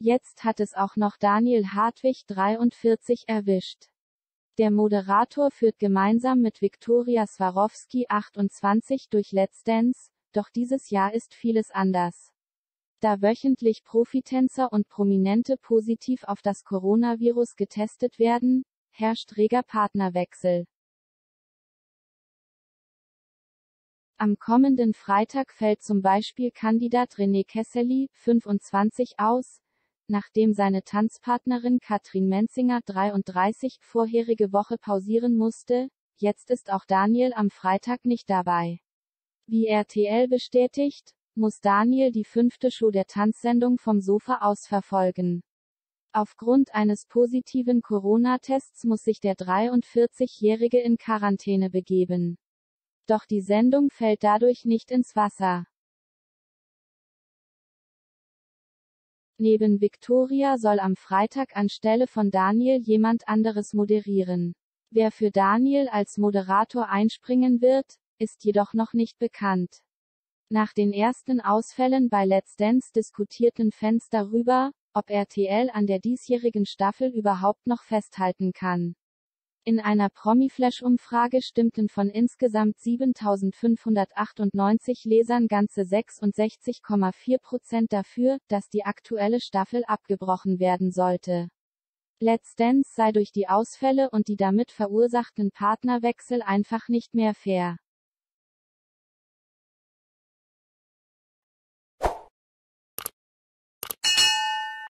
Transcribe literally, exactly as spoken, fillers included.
Jetzt hat es auch noch Daniel Hartwig dreiundvierzig erwischt. Der Moderator führt gemeinsam mit Viktoria Swarovski achtundzwanzig durch Let's Dance, doch dieses Jahr ist vieles anders. Da wöchentlich Profitänzer und Prominente positiv auf das Coronavirus getestet werden, herrscht reger Partnerwechsel. Am kommenden Freitag fällt zum Beispiel Kandidat René Kessely, fünfundzwanzig, aus, nachdem seine Tanzpartnerin Katrin Menzinger, dreiunddreißig, vorherige Woche pausieren musste. Jetzt ist auch Daniel am Freitag nicht dabei. Wie R T L bestätigt, muss Daniel die fünfte Show der Tanzsendung vom Sofa aus verfolgen. Aufgrund eines positiven Corona-Tests muss sich der dreiundvierzigjährige in Quarantäne begeben. Doch die Sendung fällt dadurch nicht ins Wasser. Neben Viktoria soll am Freitag anstelle von Daniel jemand anderes moderieren. Wer für Daniel als Moderator einspringen wird, ist jedoch noch nicht bekannt. Nach den ersten Ausfällen bei Let's Dance diskutierten Fans darüber, ob R T L an der diesjährigen Staffel überhaupt noch festhalten kann. In einer Promiflash-Umfrage stimmten von insgesamt siebentausendfünfhundertachtundneunzig Lesern ganze sechsundsechzig Komma vier Prozent dafür, dass die aktuelle Staffel abgebrochen werden sollte. Let's Dance sei durch die Ausfälle und die damit verursachten Partnerwechsel einfach nicht mehr fair.